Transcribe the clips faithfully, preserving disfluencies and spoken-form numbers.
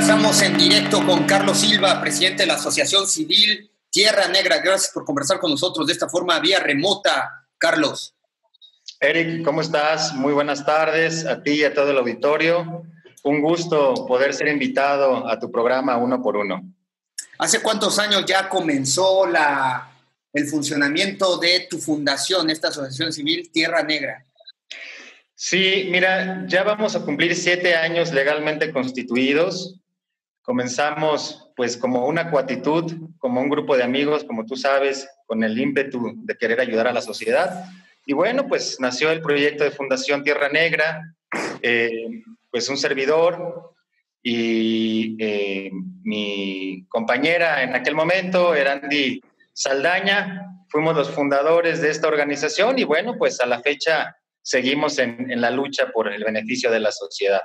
estamos en directo con Carlos Silva, presidente de la Asociación Civil Tierra Negra. Gracias por conversar con nosotros de esta forma, vía remota, Carlos. Eric, ¿cómo estás? Muy buenas tardes a ti y a todo el auditorio. Un gusto poder ser invitado a tu programa Uno por Uno. ¿Hace cuántos años ya comenzó la, el funcionamiento de tu fundación, esta Asociación Civil Tierra Negra? Sí, mira, ya vamos a cumplir siete años legalmente constituidos. Comenzamos pues como una cuatitud, como un grupo de amigos, como tú sabes, con el ímpetu de querer ayudar a la sociedad. Y bueno, pues nació el proyecto de Fundación Tierra Negra, eh, pues un servidor y eh, mi compañera en aquel momento, Erandi Saldaña, fuimos los fundadores de esta organización y bueno, pues a la fecha seguimos en, en la lucha por el beneficio de la sociedad.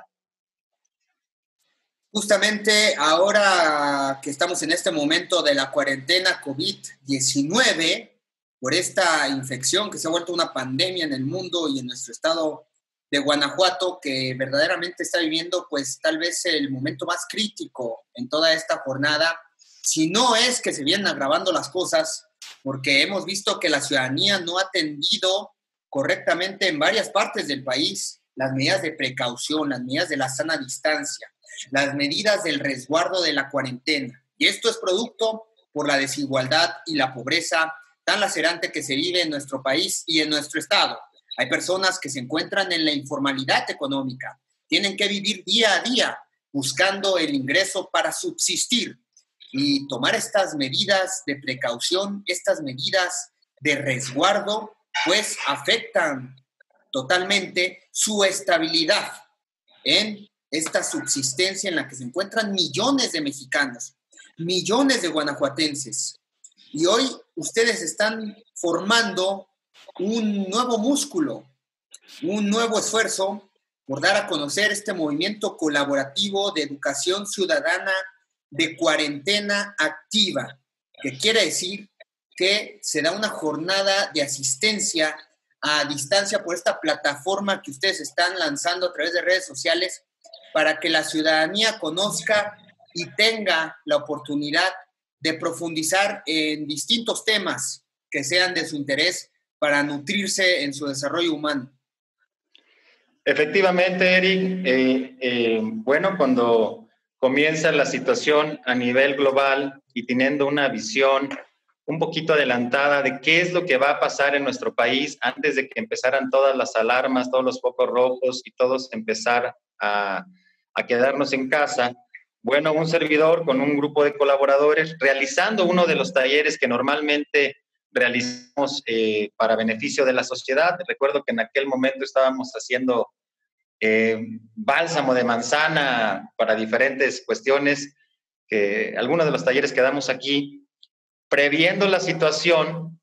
Justamente ahora que estamos en este momento de la cuarentena COVID diecinueve, por esta infección que se ha vuelto una pandemia en el mundo y en nuestro estado de Guanajuato, que verdaderamente está viviendo pues tal vez el momento más crítico en toda esta jornada, si no es que se vienen agravando las cosas, porque hemos visto que la ciudadanía no ha atendido correctamente en varias partes del país las medidas de precaución, las medidas de la sana distancia, las medidas del resguardo de la cuarentena. Y esto es producto por la desigualdad y la pobreza tan lacerante que se vive en nuestro país y en nuestro estado. Hay personas que se encuentran en la informalidad económica, tienen que vivir día a día buscando el ingreso para subsistir y tomar estas medidas de precaución, estas medidas de resguardo, pues afectan totalmente su estabilidad en esta subsistencia en la que se encuentran millones de mexicanos, millones de guanajuatenses. Y hoy ustedes están formando un nuevo músculo, un nuevo esfuerzo por dar a conocer este movimiento colaborativo de educación ciudadana de cuarentena activa, que quiere decir que se da una jornada de asistencia a distancia por esta plataforma que ustedes están lanzando a través de redes sociales para que la ciudadanía conozca y tenga la oportunidad de profundizar en distintos temas que sean de su interés para nutrirse en su desarrollo humano. Efectivamente, Eric, eh, eh, bueno, cuando comienza la situación a nivel global y teniendo una visión un poquito adelantada de qué es lo que va a pasar en nuestro país antes de que empezaran todas las alarmas, todos los focos rojos y todos empezar a, a quedarnos en casa. Bueno, un servidor con un grupo de colaboradores realizando uno de los talleres que normalmente realizamos eh, para beneficio de la sociedad. Recuerdo que en aquel momento estábamos haciendo eh, bálsamo de manzana para diferentes cuestiones, que algunos de los talleres que damos aquí. Previendo la situación,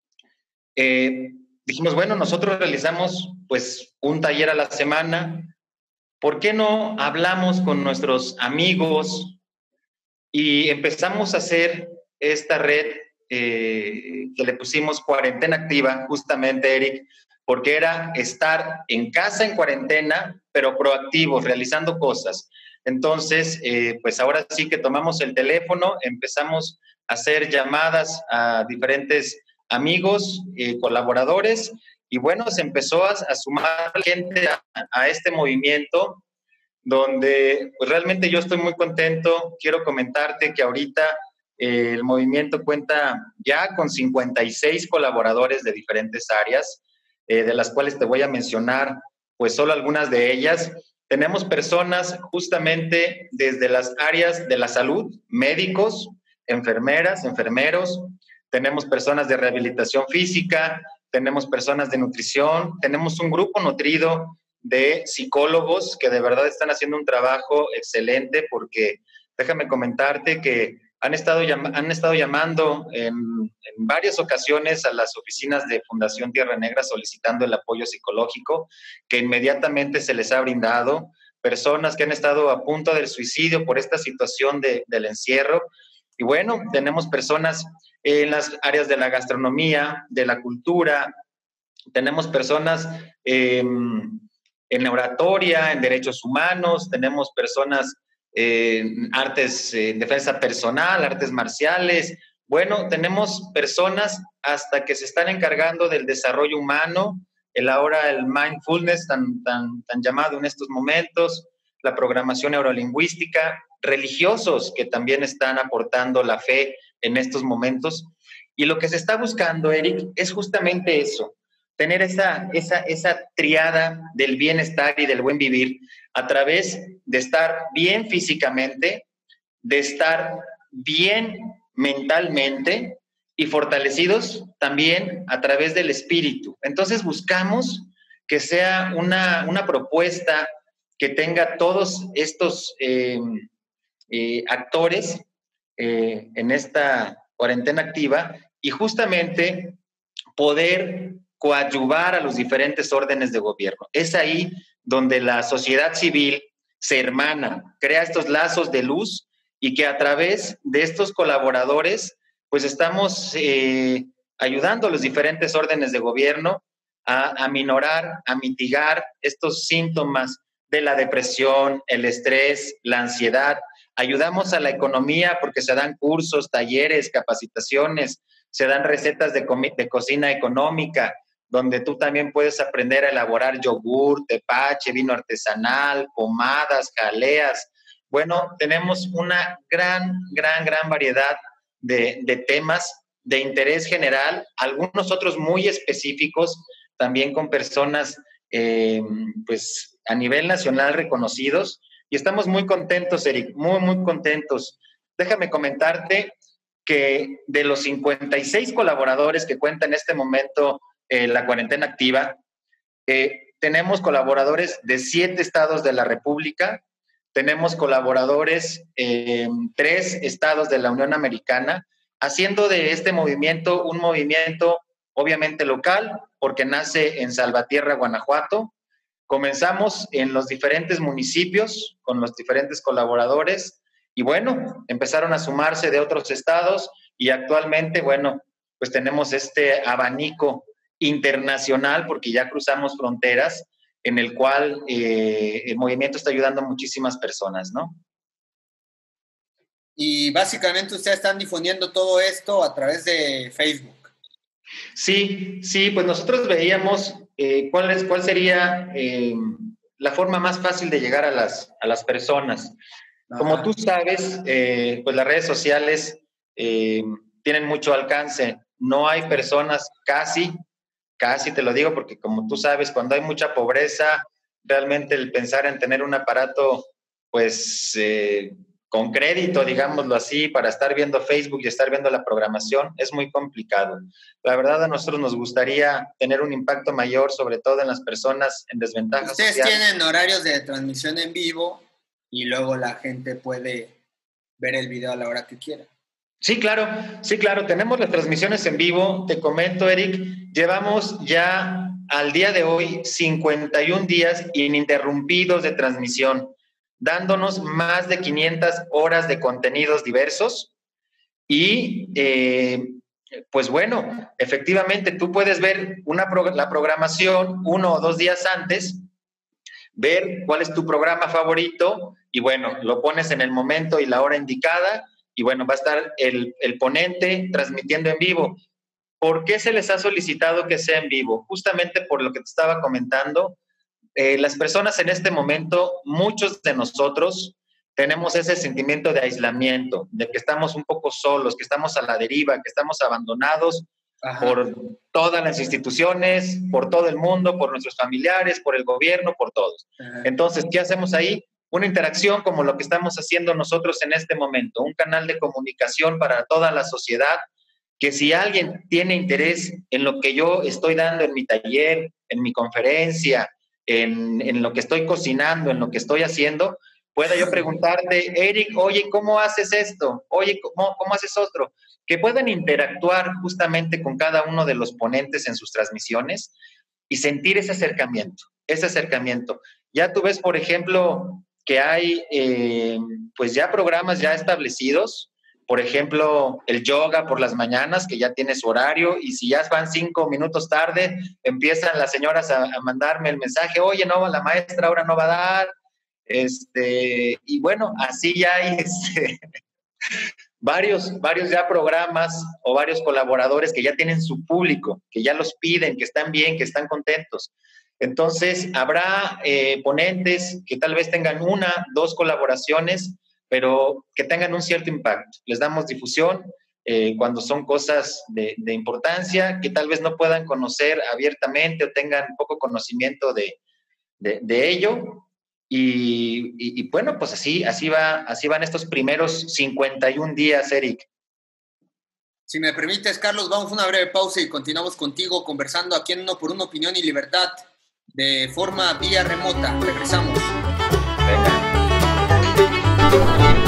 eh, dijimos, bueno, nosotros realizamos pues un taller a la semana, ¿por qué no hablamos con nuestros amigos y empezamos a hacer esta red eh, que le pusimos Cuarentena Activa, justamente, Eric, porque era estar en casa en cuarentena, pero proactivos, realizando cosas. Entonces, eh, pues ahora sí que tomamos el teléfono, empezamos hacer llamadas a diferentes amigos, eh, colaboradores, y bueno, se empezó a, a sumar gente a, a este movimiento, donde pues realmente yo estoy muy contento. Quiero comentarte que ahorita eh, el movimiento cuenta ya con cincuenta y seis colaboradores de diferentes áreas, eh, de las cuales te voy a mencionar pues solo algunas de ellas. Tenemos personas justamente desde las áreas de la salud, médicos, enfermeras, enfermeros, tenemos personas de rehabilitación física, tenemos personas de nutrición, tenemos un grupo nutrido de psicólogos que de verdad están haciendo un trabajo excelente, porque déjame comentarte que han estado, han estado llamando en, en varias ocasiones a las oficinas de Fundación Tierra Negra solicitando el apoyo psicológico, que inmediatamente se les ha brindado. Personas que han estado a punto del suicidio por esta situación de, del encierro. Y bueno, tenemos personas en las áreas de la gastronomía, de la cultura, tenemos personas eh, en oratoria, en derechos humanos, tenemos personas eh, artes, eh, defensa personal, artes marciales. Bueno, tenemos personas hasta que se están encargando del desarrollo humano, el ahora el mindfulness tan, tan, tan llamado en estos momentos, la programación neurolingüística, religiosos que también están aportando la fe en estos momentos. Y lo que se está buscando, Eric, es justamente eso, tener esa, esa, esa triada del bienestar y del buen vivir a través de estar bien físicamente, de estar bien mentalmente y fortalecidos también a través del espíritu. Entonces buscamos que sea una, una propuesta que tenga todos estos eh, eh, actores eh, en esta cuarentena activa y justamente poder coadyuvar a los diferentes órdenes de gobierno. Es ahí donde la sociedad civil se hermana, crea estos lazos de luz y que a través de estos colaboradores, pues estamos eh, ayudando a los diferentes órdenes de gobierno a, a minorar, a mitigar estos síntomas de la depresión, el estrés, la ansiedad. Ayudamos a la economía porque se dan cursos, talleres, capacitaciones, se dan recetas de, de cocina económica, donde tú también puedes aprender a elaborar yogur, tepache, vino artesanal, pomadas, jaleas. Bueno, tenemos una gran, gran, gran variedad de, de temas de interés general, algunos otros muy específicos, también con personas eh, pues a nivel nacional reconocidos, y estamos muy contentos, Eric, muy, muy contentos. Déjame comentarte que de los cincuenta y seis colaboradores que cuenta en este momento eh, la cuarentena activa, eh, tenemos colaboradores de siete estados de la República, tenemos colaboradores en eh, tres estados de la Unión Americana, haciendo de este movimiento un movimiento obviamente local, porque nace en Salvatierra, Guanajuato. Comenzamos en los diferentes municipios con los diferentes colaboradores y bueno, empezaron a sumarse de otros estados y actualmente, bueno, pues tenemos este abanico internacional porque ya cruzamos fronteras en el cual eh, el movimiento está ayudando a muchísimas personas, ¿no? Y básicamente ustedes están difundiendo todo esto a través de Facebook. Sí, sí, pues nosotros veíamos eh, cuál, es, cuál sería eh, la forma más fácil de llegar a las, a las personas. Ajá. Como tú sabes, eh, pues las redes sociales eh, tienen mucho alcance. No hay personas casi, casi te lo digo, porque como tú sabes, cuando hay mucha pobreza, realmente el pensar en tener un aparato, pues... Eh, con crédito, digámoslo así, para estar viendo Facebook y estar viendo la programación, es muy complicado. La verdad, a nosotros nos gustaría tener un impacto mayor, sobre todo en las personas en desventaja Ustedes social. Ustedes tienen horarios de transmisión en vivo y luego la gente puede ver el video a la hora que quiera. Sí, claro, sí, claro. Tenemos las transmisiones en vivo. Te comento, Eric, llevamos ya al día de hoy cincuenta y un días ininterrumpidos de transmisión, dándonos más de quinientas horas de contenidos diversos y eh, pues bueno, efectivamente tú puedes ver una, la programación uno o dos días antes, ver cuál es tu programa favorito y bueno, lo pones en el momento y la hora indicada y bueno, va a estar el, el ponente transmitiendo en vivo. ¿Por qué se les ha solicitado que sea en vivo? Justamente por lo que te estaba comentando. Eh, las personas en este momento, muchos de nosotros tenemos ese sentimiento de aislamiento, de que estamos un poco solos, que estamos a la deriva, que estamos abandonados Ajá. por todas las instituciones, por todo el mundo, por nuestros familiares, por el gobierno, por todos. Ajá. Entonces, ¿qué hacemos ahí? Una interacción como lo que estamos haciendo nosotros en este momento, un canal de comunicación para toda la sociedad, que si alguien tiene interés en lo que yo estoy dando en mi taller, en mi conferencia, En, en lo que estoy cocinando, en lo que estoy haciendo, pueda yo preguntarte, Eric, oye, ¿cómo haces esto? Oye, ¿cómo, cómo haces otro? Que puedan interactuar justamente con cada uno de los ponentes en sus transmisiones y sentir ese acercamiento, ese acercamiento. Ya tú ves, por ejemplo, que hay eh, pues ya programas ya establecidos, por ejemplo, el yoga por las mañanas, que ya tiene su horario, y si ya van cinco minutos tarde, empiezan las señoras a, a mandarme el mensaje, oye, no, la maestra ahora no va a dar, Este, y bueno, así ya hay este, varios, varios ya programas o varios colaboradores que ya tienen su público, que ya los piden, que están bien, que están contentos. Entonces, habrá eh, ponentes que tal vez tengan una, dos colaboraciones, pero que tengan un cierto impacto. Les damos difusión eh, cuando son cosas de, de importancia, que tal vez no puedan conocer abiertamente o tengan poco conocimiento de, de, de ello. Y, y, y bueno, pues así, así, va, así van estos primeros cincuenta y un días, Eric. Si me permites, Carlos, vamos a una breve pausa y continuamos contigo conversando aquí en Uno por Uno, Opinión y Libertad, de forma vía remota. Regresamos. Venga.